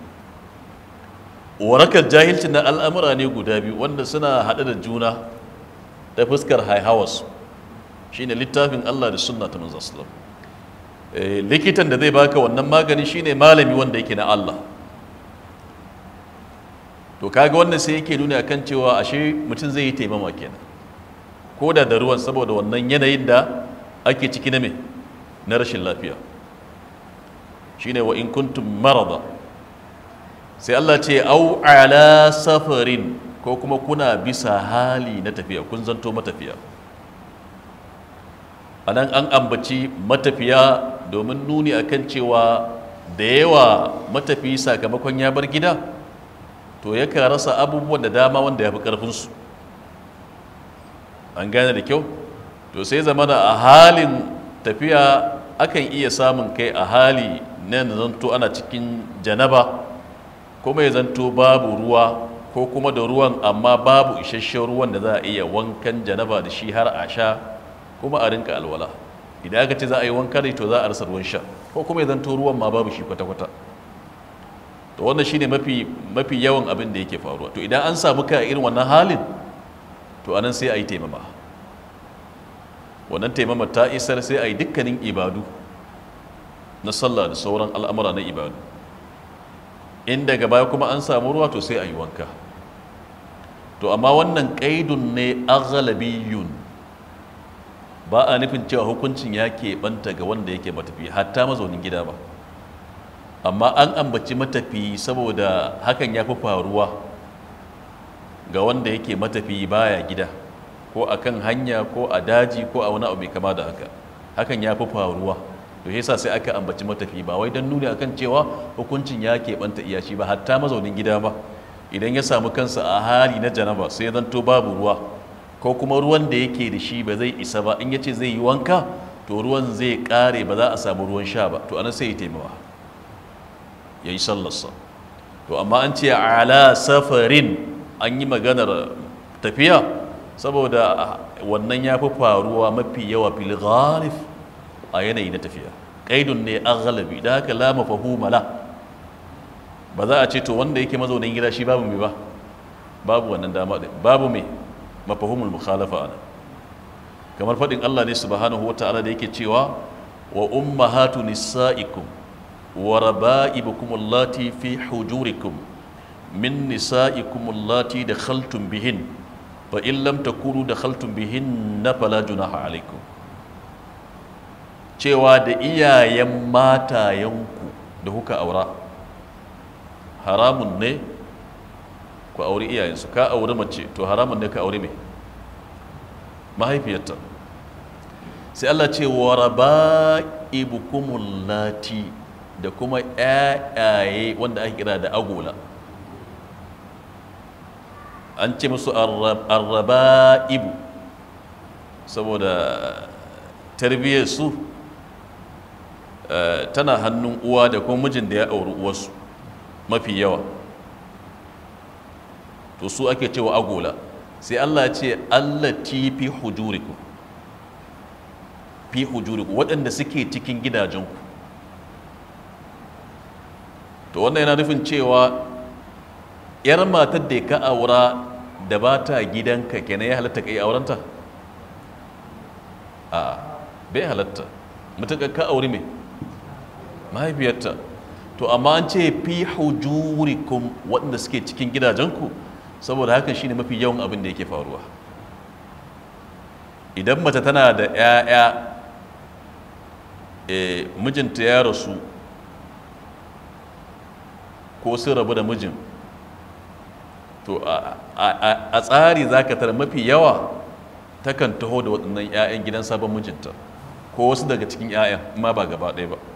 Warakar jahilcin na al'amura ne guda biyu wanda suna haɗe da juna ta fuskar haihawarsu, shine littafin Allah da sunna ta manzo sallallahu alaihi wasallam. Likitan da zai baka wannan magani shine malami wanda yake na Allah. To kaga wannan sai yake nuna akan cewa ashe mutum zai yi taimama kenan, ko da ruwan, saboda wannan yanayin da ake ciki na me, na rashin lafiya. Shine wa in kuntum marada, sai Allah ce au ala safarin, ko kuma kuna bisa hali na tafiya, kun zanto matafiya. Anan an ambaci matafiya domin nuni akan cewa da yawa matafiyi sakamakon ya bar gida to yakan rasa abubuwan da dama wanda ya fi ƙarfinsu. An gane da kyau? To sai zamana a halin tafiya akan iya samun kai a hali na zanto ana cikin janaba, kuma ya zanto babu ruwa, ko kuma da ruwan amma babu isasshen ruwan da za a iya wankan janaba da shi har a sha kuma a rinka alwala. Idan aka ce za a yi wanka ne to za a rasa ruwan sha, ko kuma ya zanto ruwan ma babu shi kwata-kwata. To wannan shine mafi yawan abin da yake faruwa. To idan an samu ka irin wannan halin, to anan sai a yi taimama. Wannan taimama ta isar, sai a yi dukkanin ibadu na sallah da sauran al'amura na ibadu. In daga baya kuma an samu ruwa to sai a yi wanka. To amma wannan ƙaidun ne aghlabiyun, ba a nufin cewa hukuncin ya keɓanta ga wanda yake matafi, hatta mazaunin gida ba. Amma an ambaci matafi saboda hakan ya fi faruwa ga wanda yake matafi baya gida, ko a kan hanya ko a daji ko a wani abu mai kama da haka, hakan ya fi faruwa. To yasa sai aka ambaci matafi, ba wai don nuni akan cewa hukuncin ya keɓanta iyashi ba, hatta mazaunin gida ba idan ya samu kansa a hali na janaba sai ya zanto babu ruwa, ko kuma ruwan da yake da shi ba zai isa ba, in ya ce zai yi wanka to ruwan zai ƙare, ba za a samu ruwan sha ba, to anan sai ya taimawa ya yi sallarsa. To amma an ce ala safarin, an yi maganar tafiya saboda wannan ya fi faruwa mafi yawa fil ghalib a yanayi na tafiya, ƙaidun ne aghalabi, da haka la mafahuma la, ba za a ce to wanda yake mazaunin gida shi babu mai ba, babu wannan dama din, babu mai mafahumul mukhalafa ana. Kamar faɗin Allah ne subhanahu wa ta'ala da yake cewa wa ummahatu nisaikum wa raba'ibukum allati fi hujurikum min nisaikum allati dakhaltum bihin fa in lam takunu dakhaltum bihin fala junaha alaikum, cewa da iyayen matayenku da kuka aura haramun ne ku auri iyayensu. Ka auri mace to haramun ne ka auri mai mahaifiyarta. Sai Allah ce wa raba'ibukumul lati, da kuma ƴaƴaye wanda ake kira da agola, an ce musu arraba'ibu saboda tarbiyyar su tana hannun uwa da kuma mijin da ya auri uwarsu mafi yawa, to su ake cewa agola. Sai Allah ya ce allati fi hujurikum, fi hujurikum, waɗanda suke cikin gidajenku. To wannan yana nufin cewa yar matar da ka aura da ba ta gidanka kenan ya halatta ka yi aurenta? A bai halatta, mutuka ka auri mai mahaifiyarta. To amma an ce fi hujurikum, waɗanda suke cikin gidajenku, saboda hakan shine mafi yawan abin da yake faruwa. Idan mace tana da 'ya'ya, mijinta ya rasu ko sun rabu da mijin, to a tsari za ka tara mafi yawa takan taho da waɗannan 'ya'yan gidan sabon mijinta, ko wasu daga cikin 'ya'yan ma ba gaba ɗaya ba.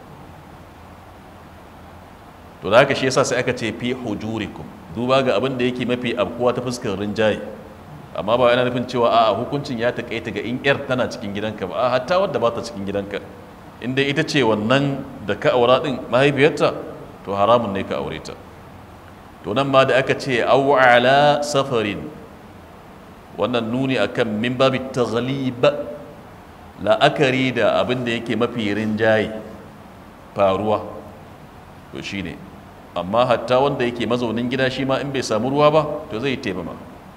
To da haka shi yasa sai aka ce fi hujurikum, duba ga abin da yake mafi abkuwa ta fuskar rinjaye, amma ba yana nufin cewa a hukuncin ya taƙaita ga in 'yar tana cikin gidanka ba, a hatta wadda ba ta cikin gidanka, inda ita ce wannan da ka aura ɗin mahaifiyarta, to haramun ne ka aure ta. To nan ma da aka ce aw ala safarin, wannan nuni akan min babi taghlib, la'akari da abin da yake mafi rinjaye faruwa, to shine. Amma hatta wanda yake mazaunin gida shi ma in bai samu ruwa ba to zai taimama.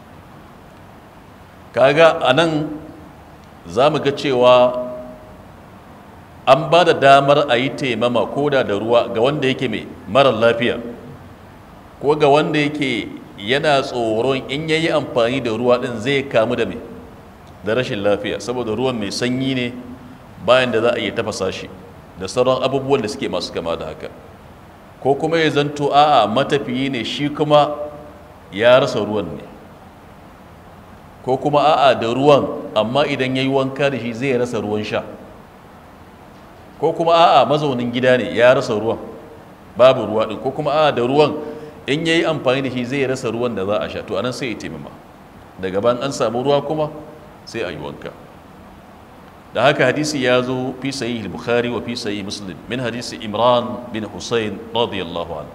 Kaga anan za mu ga cewa an ba da damar a yi taimama ko da ruwa ga wanda yake mai marar lafiya, ko ga wanda yake yana tsoron in ya yi amfani da ruwa ɗin zai kamu da mai da rashin lafiya, saboda ruwan mai sanyi ne bayan da za a iya tafasa shi da sauran abubuwan da suke masu kama da haka. Ko kuma ya zanto a'a matafiyi ne shi kuma ya rasa ruwan ne, ko kuma a'a da ruwan amma idan ya yi wanka da shi zai rasa ruwan sha, ko kuma a'a mazaunin gida ne ya rasa ruwan babu ruwa din, ko kuma a'a da ruwan in ya yi amfani da shi zai rasa ruwan da za a sha, to anan sai ya taimama. Daga ban an samu ruwa kuma sai a yi wanka. Da haka hadisi ya zo fi sahih al-Bukhari wa fi sahih Muslim min hadisi Imran bin Husayn radiyallahu anhu.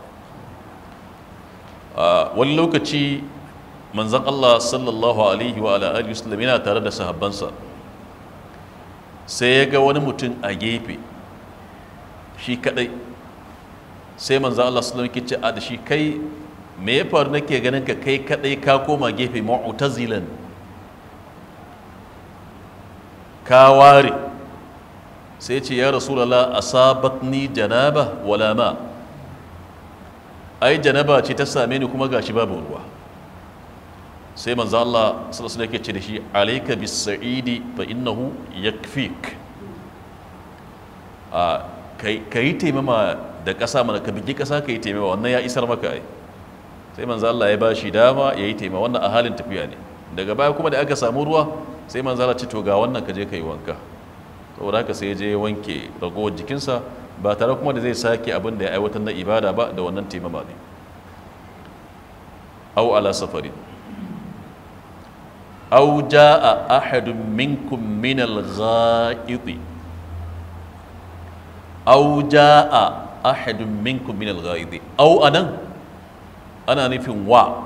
Wani lokaci manzon Allah sallallahu alaihi wa alihi wasallam yana tare da sahabbansa, sai ya ga wani mutum a gefe shi kadai. Sai manzon Allah sallallahu alaihi wasallam yake ce da shi, kai me ya faru nake ganin ka kai kadai ka koma gefe mu'tazilan, ka ware? Sai ce ya rasulullah asabatni janaba wala ma, ai janaba ce ta same ni kuma gashi babu ruwa. Sai manzo Allah sallallahu alaihi wasallam yake ce da shi alayka bis sa'idi fa innahu yakfik, kai taimama da ƙasa mana, ka bigi ƙasa ka yi taimama, wannan ya isar maka ai. Sai manzo Allah ya bashi dama ya yi taimama, wannan a halin tafiya ne. Daga baya kuma da aka samu ruwa sai manzala ce to ga wannan ka je ka yi wanka, saboda haka sai ya je wanke ragowar jikinsa ba tare kuma da zai sake abin da ya aiwatar na ibada ba da wannan taimama ne. Au ala safarin au jaa ahadun minkum min al-gha'iti au jaa ahadun minkum min al-gha'iti. Au anan ana nufin wa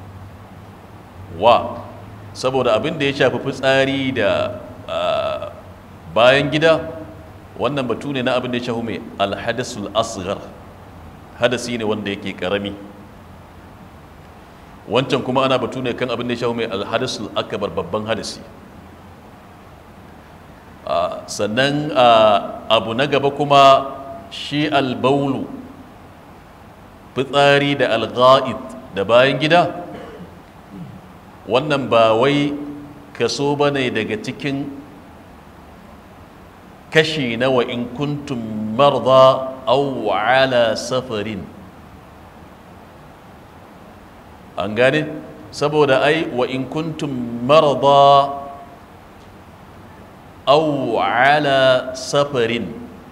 saboda abin da ya shafi fitsari da bayan gida wannan batu ne na abin da ya shafi mai alhadasul asghar, hadasi ne wanda yake karami. Wancan kuma ana batu ne kan abin da ya shafi mai alhadasul akbar, babban hadasi. Sannan abu na gaba kuma shi albaulu, fitsari da alga'id da bayan gida, wannan ba wai kaso ba ne daga cikin kashi na wa in kuntum marda aw ala safarin. An gane? Saboda ai wa in kuntum marda aw ala safarin,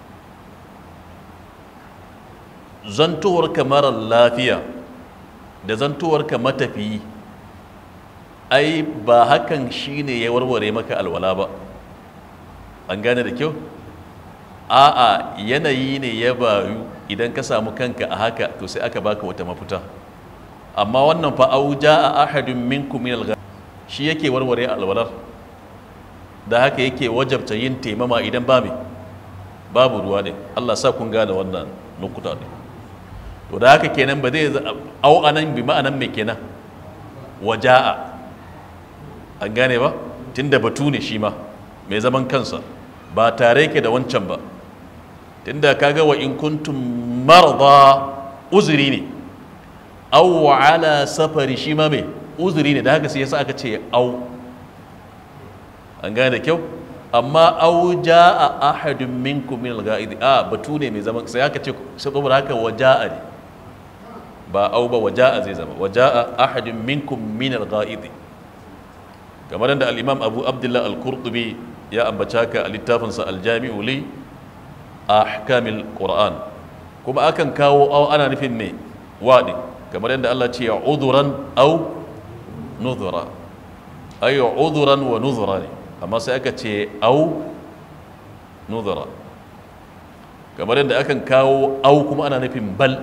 zantowarka marar lafiya da zantowarka matafiyi, ai ba hakan shine ya warware maka alwala ba. An gane da kyau? A'a, yanayi ne ya bayu idan ka samu kanka a haka to sai aka baka wata mafita. Amma wannan fa auja a ahadun minkum min al-ghaibi shi yake warware alwalar, da haka yake wajabta yin taimama idan babu ruwa ne. Allah sa kun gane wannan nukuta ne. To da haka kenan ba zai au anan bi ma'anan me kenan waja'a. An gane ba? Tunda batu ne shi ma mai zaman kansa ba tare ke da wancan ba. Tunda kaga wa in kuntum marda uzuri ne, aw ala safari shi ma mai uzuri ne, da haka sai yasa aka ce au. An gane da kyau? Amma au jaa ahadun minkum min al-ghaid, batu ne mai zaman sai aka ce saboda haka waja'a ne, ba au ba waja'a zai zama waja'a ahadun minkum min al-ghaid. Kamar da al-Imam Abu Abdullah al-Qurtubi ya ambata ka a littafinsa al-Jami'u li ahkamil Qur'an. Kuma akan kawo au ana nufin ne wadi, kamar yadda Allah ce ya uduran au nuzura, ay uduran wa nuzura ne, amma sai aka ce au nuzura. Kamar yadda akan kawo au kuma ana nufin bal,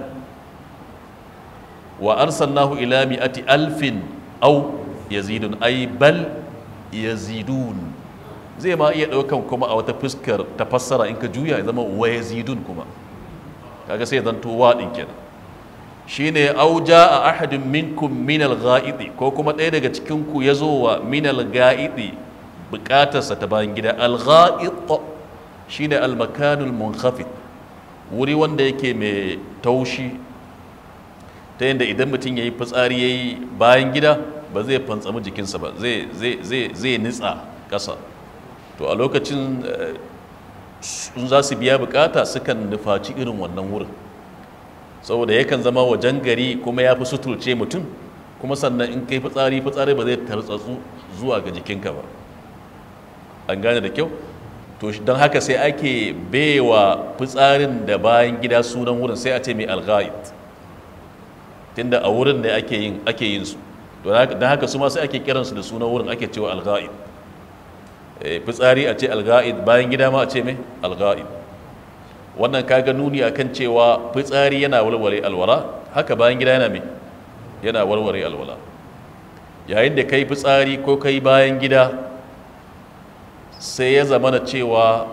wa arsalnahu ila mi'ati alfin au yazidun, ay bal yazidun. Zai ma iya ɗaukan kuma a wata fuskar ta fassara in ka juya ya zama wa yazidun kuma, kaga sai zanto waɗin kenan. Shine au jaa ahadun minkum min al-gha'idi, ko kuma ɗaya daga cikin ku yazo wa min al-gha'idi bukatarsa ta bayan gida. Al-gha'id shine al-makanul munkhafid, wuri wanda yake mai taushi ta yadda idan mutum yayi fitsari yayi bayan gida ba zai fantsamu jikinsa ba, zai nitsa ƙasa. To a lokacin sun za su biya bukata sukan nufaci irin wannan wurin, saboda yakan zama wajen gari kuma ya fi suturce mutum, kuma sannan in kai fitsari ba zai tartsatsu zuwa ga jikinka ba. An gane da kyau? To don haka sai ake baiwa fitsarin da bayan gida sunan wurin, sai a ce mai alghaid, tunda a wurin da ake yin su. Don haka su ma sai ake kiransu da sunan wurin, ake cewa alghaid. Fitsari a ce alga'id, bayan gida ma a ce mai alga'id. Wannan kaga nuni akan cewa fitsari yana warware alwala, haka bayan gida yana warware alwala. Yayin da kai fitsari ko kai bayan gida sai ya zamana cewa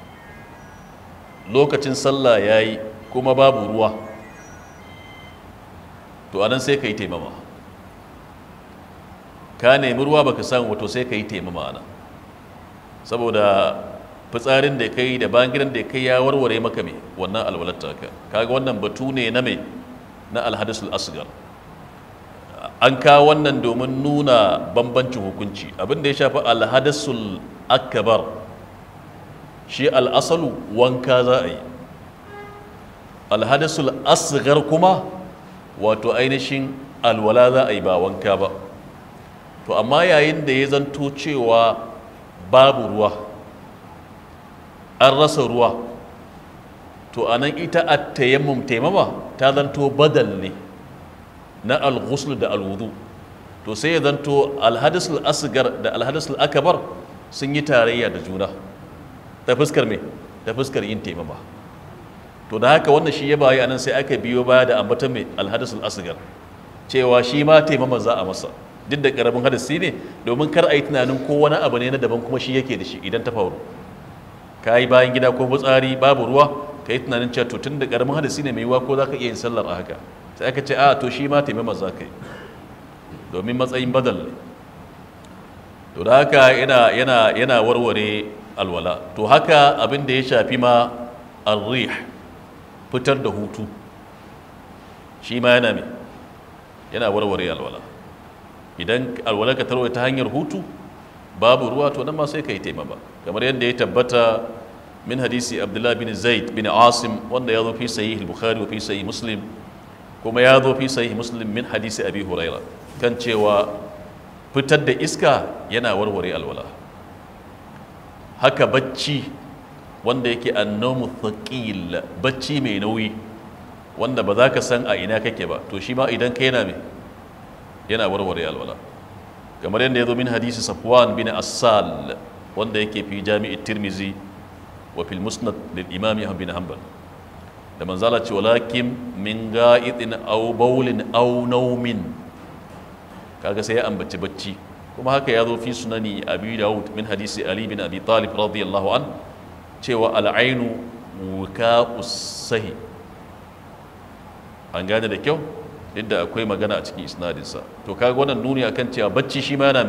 lokacin sallah yayi kuma babu ruwa, to anan sai kai taimama. Ka nemi ruwa baka samu wato sai kai taimama anan, saboda fitsarin da kai da bayan gidan da kai ya warware maka mai wannan alwalatta ka. Kaga wannan batu ne na mai na alhadisul asgar. An kawo wannan domin nuna bambancin hukunci. Abin da ya shafi alhadisul akbar, shi al'asalu wanka za a yi. Alhadisul asgar kuma wato ainihin alwala za a yi, ba wanka ba. To amma yayin da ya zanto cewa babu ruwa an rasa ruwa to anan ita at-tayammum taimama ta zanto badal ne na al-ghusl da al-wudu to sai ya zanto al-hadath al-asghar da al-hadath al-akbar sun yi tarayya da juna ta fuskar me ta fuskar yin taimama to da haka wannan shi ya bayi anan sai aka biyo baya da ambatan mai al-hadath al-asghar cewa shi ma taimama za a masa duk da karamin hadasi ne domin kar a yi tunanin ko wani abu ne na daban kuma shi yake da shi idan ta faru ka yi bayan gida ko fitsari babu ruwa ka yi tunanin cewa to tun da karamin hadasi ne mai yiwuwa ko za ka iya yin sallar a haka sai aka ce a to shi ma taimama za ka yi domin matsayin badal ne to da haka yana warware alwala to haka abin da ya shafi ma arrih fitar da hutu shi ma yana warware alwala idan alwala ka tarwaye ta hanyar hutu babu ruwa to nan ma sai ka yi taimama kamar yadda ya tabbata min hadisi abdullahi bin zaid bin asim wanda ya zo fi sahih al-bukhari wa fi sahih muslim kuma ya zo fi sahih muslim min hadisi abi huraira kan cewa fitar da iska yana warware alwala haka bacci wanda yake annomu thaqil bacci mai nauyi wanda ba za ka san a ina kake ba to shi ma idan ka yana warware alwala kamar yadda ya zo min hadisi safwan bin assal wanda yake fi jami'i tirmizi wa fil musnad lil imam ahmad bin hanbal da manzala ce walakin min ga'idin aw bawlin aw nawmin kaga sai ya ambaci bacci kuma haka ya zo fi sunani abi daud min hadisi ali bin abi talib radiyallahu an cewa al'ainu wuka'us sahi an gane da kyau inda akwai magana a cikin isnadinsa to kaga wannan nuni akan cewa bacci shi ma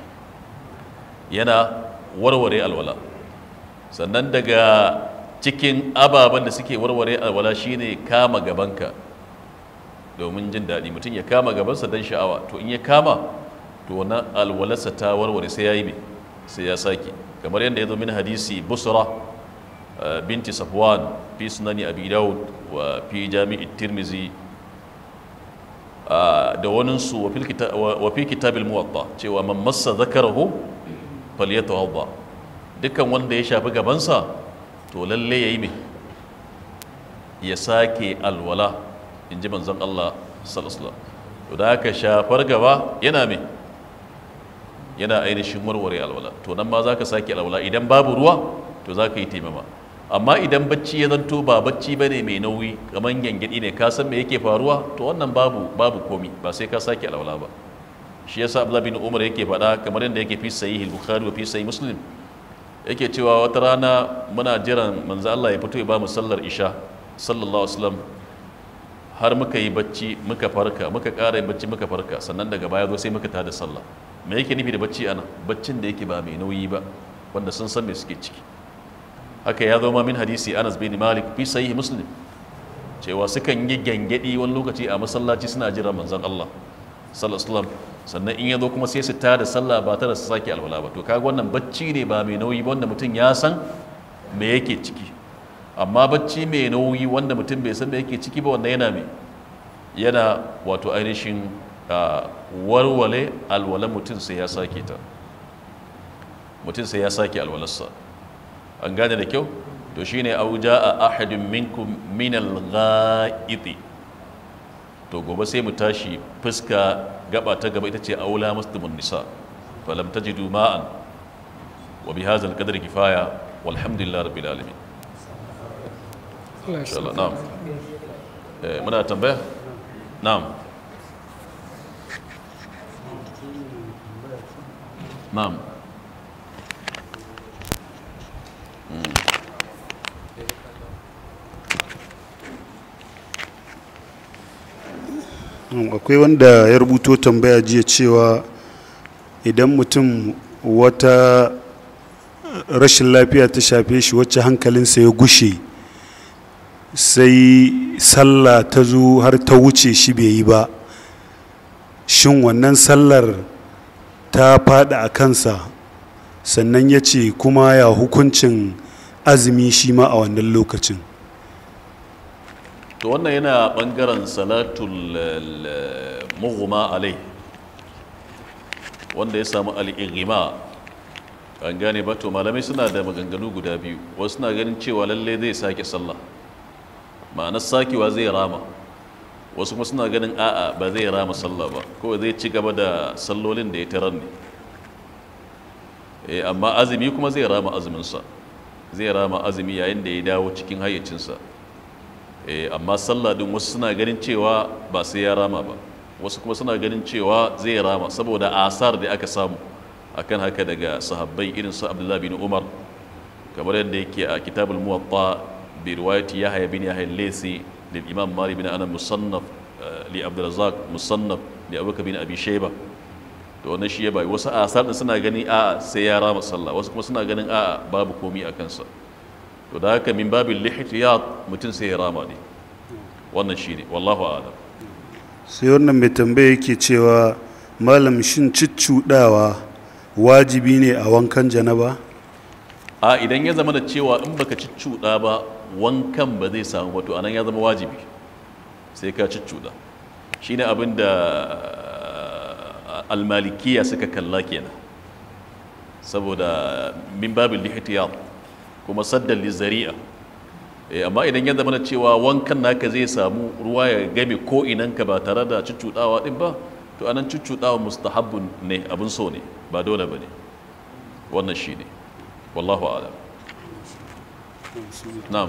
yana warware alwala sannan daga cikin ababen da suke warware alwala shine kama gabanka domin jin daɗi mutum ya kama gabansa don sha'awa to in ya kama to wannan alwalarsa ta warware sai ya yi sai ya sake kamar yadda ya zo min hadisi busra binti safwan fi sunani abi daud wa fi jami'i tirmizi da waninsu wa fi kitabil muwatta cewa man massa zakarahu falyatawadda dukkan wanda ya shafi gabansa to lalle yayi ya sake alwala inji manzon Allah sallallahu alaihi wasallam to da haka shafar gaba yana ainihin warware alwala to nan ma zaka sake alwala idan babu ruwa to zaka yi taimama amma idan bacci ya zanto ba bacci bane mai nauyi kamar gyangyaɗi ne ka san me yake faruwa to wannan babu komi ba sai ka sake alwala ba shi yasa Abdullah bin Umar yake faɗa kamar yadda yake fi sahih al-Bukhari wa fi sahih Muslim yake cewa wata rana muna jiran manzo Allah ya fito ya ba mu sallar isha sallallahu alaihi wasallam har muka yi bacci muka farka muka ƙara yin bacci muka farka sannan daga baya zo sai muka tada sallah me yake nufi da bacci ana baccin da yake ba mai nauyi ba wanda sun san me suke ciki haka ya zama min hadisi Anas bin Malik fi sahih Muslim cewa sukan yi gangadi wani lokaci a masallaci suna jira manzon Allah sallallahu alaihi wasallam sannan in yazo kuma sai su tada sallah ba tare su sake alwala ba to kaga wannan bacci ne ba mai nauyi ba wanda mutum ya san me yake ciki amma bacci mai nauyi wanda mutum bai san me yake ciki ba wanda yana wato ainihin warware alwalan mutum sai ya sake ta mutum sai ya sake alwalarsa an gane da kyau to shine auja a ahadin minkum min al-gha'iti to gobe sai mu tashi fuska gaba ta gaba ita ce aula muslimun nisa falam tajidu ma'an wa bihadha al-qadri kifaya walhamdulillahi rabbil alamin insha Allah na'am muna tambaya na'am na'am akwai wanda ya rubuto tambaya jiya cewa idan mutum wata rashin lafiya ta shafe shi wacce hankalinsa ya gushe sai sallah ta zo har ta wuce shi bai yi ba shin wannan sallar ta fada a kansa sannan ya ce kuma ya hukuncin azumi shi ma a wannan lokacin to wannan yana bangaren salatul mughma alai wanda ya samu al-ighma an gane ba to malamai suna da maganganu guda biyu, wasu suna ganin cewa lalle zai sake sallah, ma'anar sakewa zai rama, wasu kuma suna ganin a'a ba zai rama sallah ba, kawai zai ci gaba da sallolin da ya tarar ne. Amma azumi kuma zai rama azuminsa, zai rama azumi yayin da ya dawo cikin hayyacinsa. Amma sallah din wasu suna ganin cewa ba sai ya rama ba, wasu kuma suna ganin cewa zai rama saboda asar da aka samu akan haka daga sahabbai irin su Abdullah bin Umar, kamar yadda yake a kitabul Muwatta bi riwayati Yahya bin Yahya al-Laysi lil Imam Malik bin Anas musannaf li Abdul Razzaq musannaf li Abu Bakr bin Abi Shayba. To wannan shi ya bai wasu asar da suna gani a'a sai ya rama sallah, wasu kuma suna ganin a'a babu komi a kansa. To da haka min babil lihtiyat mutum sai ya rama ne, wannan shine wallahu a'lam. sai wannan mai tambaya yake cewa malam shin ciccudawa wajibi ne a wankan janaba? A idan ya zama da cewa in baka ciccuda ba wankan ba zai samu ba, to anan ya zama wajibi sai ka ciccuda. Shine abin da almalikiya suka kalla kenan, saboda min babil lihtiyat kuma saddan lizari'a. Amma idan ya zama da cewa wankan naka zai samu ruwa ya game ko inanka ba tare da ciccudawa din ba, to anan ciccudawa mustahabbun ne, abin so ne, ba dole bane. Wannan shine wallahu a'lam. Na'am.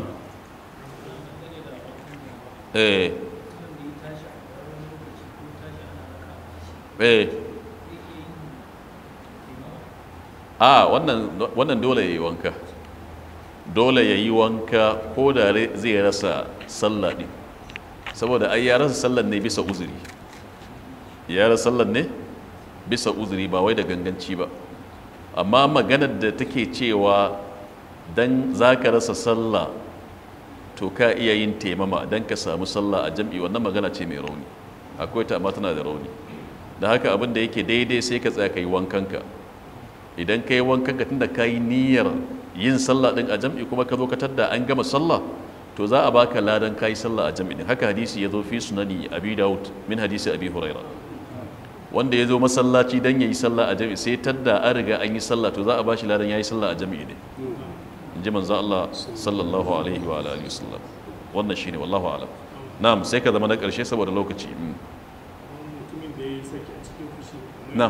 Wannan dole yayi wanka, dole yayi wanka ko da zai rasa sallah din, saboda ai ya rasa sallah ne bisa uzuri, ya rasa sallah ne bisa uzuri ba wai da ganganci ba. Amma maganar da take cewa dan zaka rasa sallah to ka iya yin taimama dan ka samu sallah a jam'i, wannan magana ce mai rauni, akwai ta amma tana da rauni. Da haka abin da yake daidai sai ka tsaya kai wankanka. Idan kai wankanka tunda kai niyyar yin sallah din a jam'i kuma ka zo ka tadda an gama sallah, to za a baka ladan kai sallah a jam'i din. Haka hadisi ya zo fi sunani Abi Dawud min hadisi Abi Huraira, wanda ya zo masallaci dan yayi sallah a jam'i sai tadda an riga an yi sallah, to za a bashi ladan yayi sallah a jam'i ne, inji manzo Allah sallallahu alaihi wa alihi wasallam. Wannan shine wallahu a'lam. Na'am, sai ka zama na karshe saboda lokaci. Mutumin da ya saki a cikin fushi, na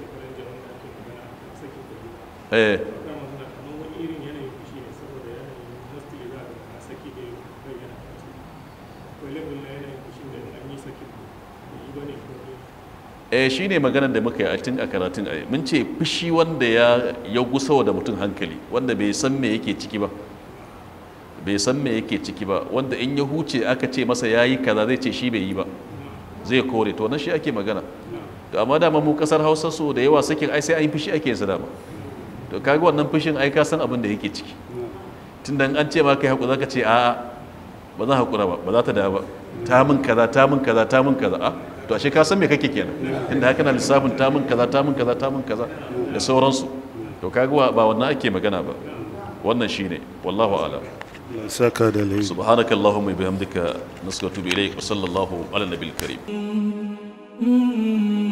shi ne maganar da muka yi a cikin karatun a mun ce fushi wanda ya gusa da mutum hankali, wanda bai san me yake ciki ba, bai san me yake ciki ba, wanda in ya huce aka ce masa yayi kaza zai ce shi bai yi ba, zai kore. To na shi ake magana. To amma dama mu kasar Hausa so da yawa sakin ai sai an yi fushi ake sa dama. To kaga wannan fushin ai ka san abin da yake ciki, tunda an ce ma kai hakuri zaka ce a'a ba za hakura ba, ba za ta da ba, ta min kaza ta min kaza ta min kaza. A to ashe ka san me kake kenan, inda haka na lissafin ta min kaza ta min kaza ta min kaza da sauransu. To kaga ba wannan ake magana ba. Wannan shine wallahu a'lam. saka da lai. Subhanakallahumma bihamdika nasallu ilayk wa sallallahu ala nabiyil karim.